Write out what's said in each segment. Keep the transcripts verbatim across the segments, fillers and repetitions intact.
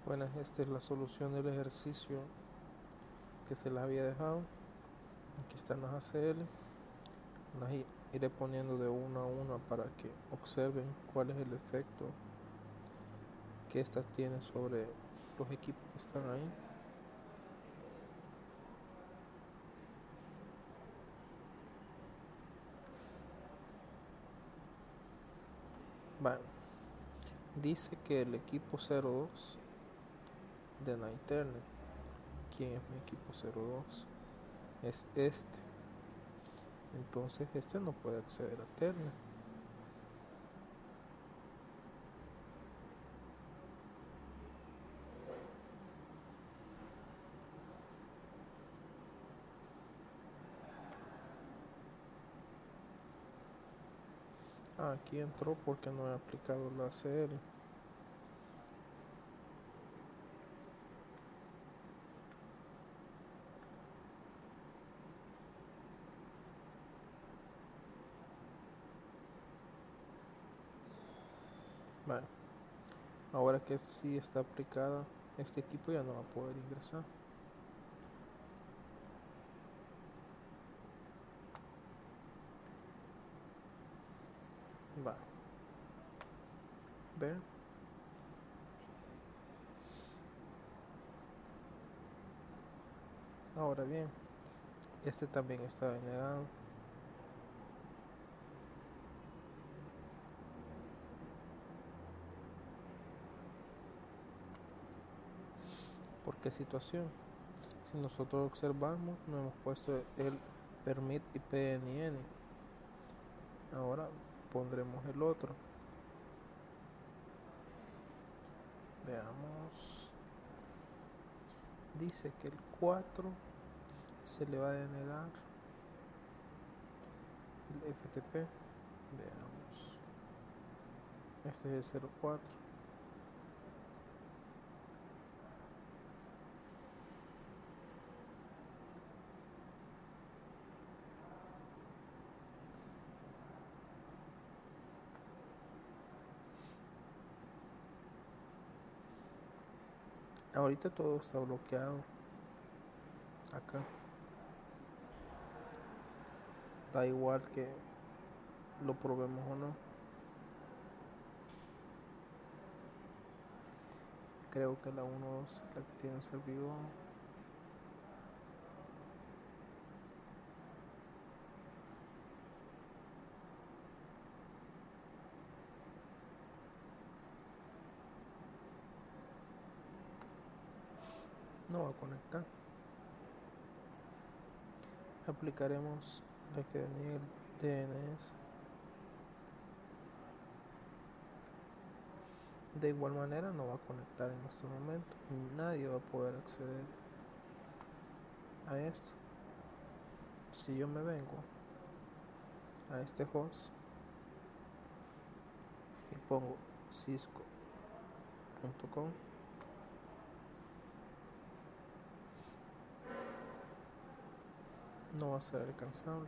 Bueno, esta es la solución del ejercicio que se las había dejado. Aquí están las A C L. Las iré poniendo de una a una para que observen cuál es el efecto que estas tienen sobre los equipos que están ahí. Bueno, dice que el equipo cero dos de Nighternet, ¿quién es mi equipo cero dos? Es este. Entonces este no puede acceder a Telnet. Ah, aquí entró porque no he aplicado la A C L. Bueno, ahora que sí está aplicada, este equipo ya no va a poder ingresar. Va. Ver. Ahora bien, este también está denegado. ¿Por qué situación? Si nosotros observamos, no hemos puesto el permit I P N N. Ahora pondremos el otro. Veamos. Dice que el cuatro se le va a denegar el F T P. Veamos. Este es el cero cuatro. Ahorita todo está bloqueado. Acá. Da igual que lo probemos o no. Creo que la uno dos es la que tiene el servidor. No va a conectar. Aplicaremos la que denega el D N S. De igual manera no va a conectar en este momento. Nadie va a poder acceder a esto. Si yo me vengo a este host y pongo cisco punto com, no va a ser alcanzable.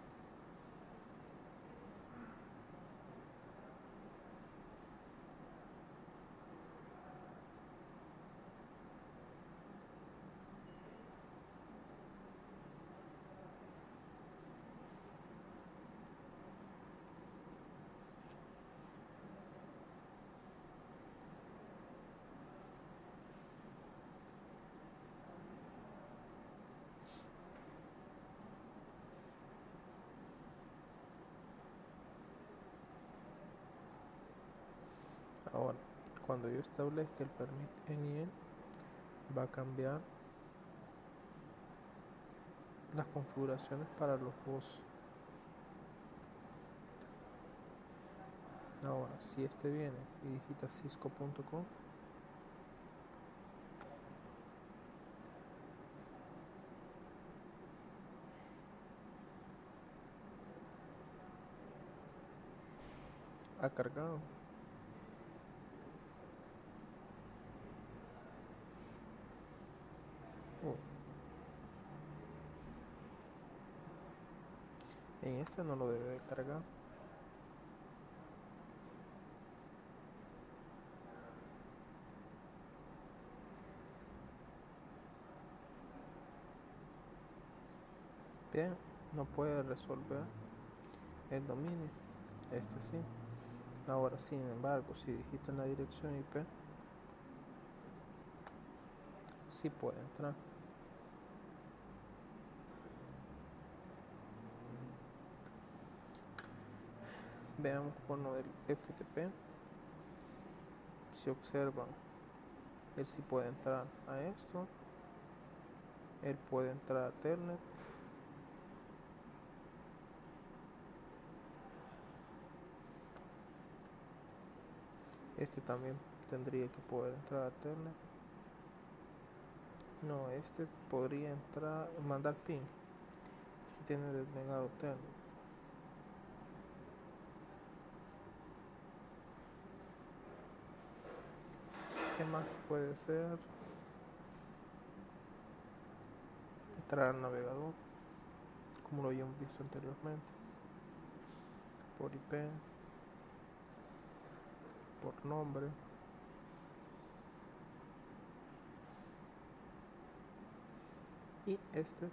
Ahora, cuando yo establezca el permit N I N, va a cambiar las configuraciones para los hosts. Ahora, si este viene y digita cisco punto com, ha cargado. Oh, en este no lo debe de cargar. Bien, no puede resolver el dominio, este sí. Ahora, sin embargo, si digitan la dirección I P, sí puede entrar. Veamos con lo del F T P. Si observan, él sí puede entrar a esto. Él puede entrar a Telnet. Este también tendría que poder entrar a Telnet. No, este podría entrar, mandar ping. Este tiene denegado Telnet. ¿Qué más puede ser? Entrar al navegador, como lo habíamos visto anteriormente, por I P, por nombre. Y este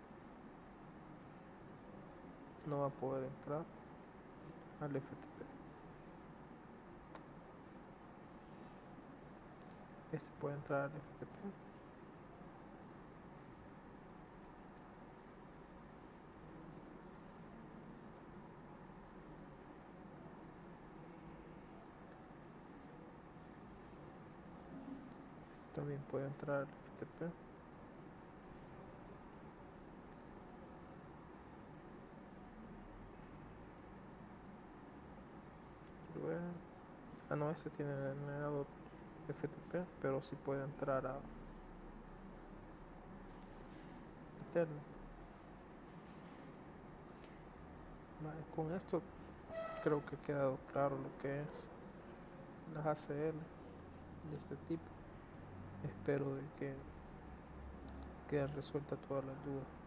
no va a poder entrar al F T P. Este puede entrar al F T P. Este también puede entrar al F T P. Luego, ah no, este tiene denegado F T P, pero sí puede entrar a Telnet. Vale, con esto creo que ha quedado claro lo que es las A C L de este tipo. Espero de que quede resuelta todas las dudas.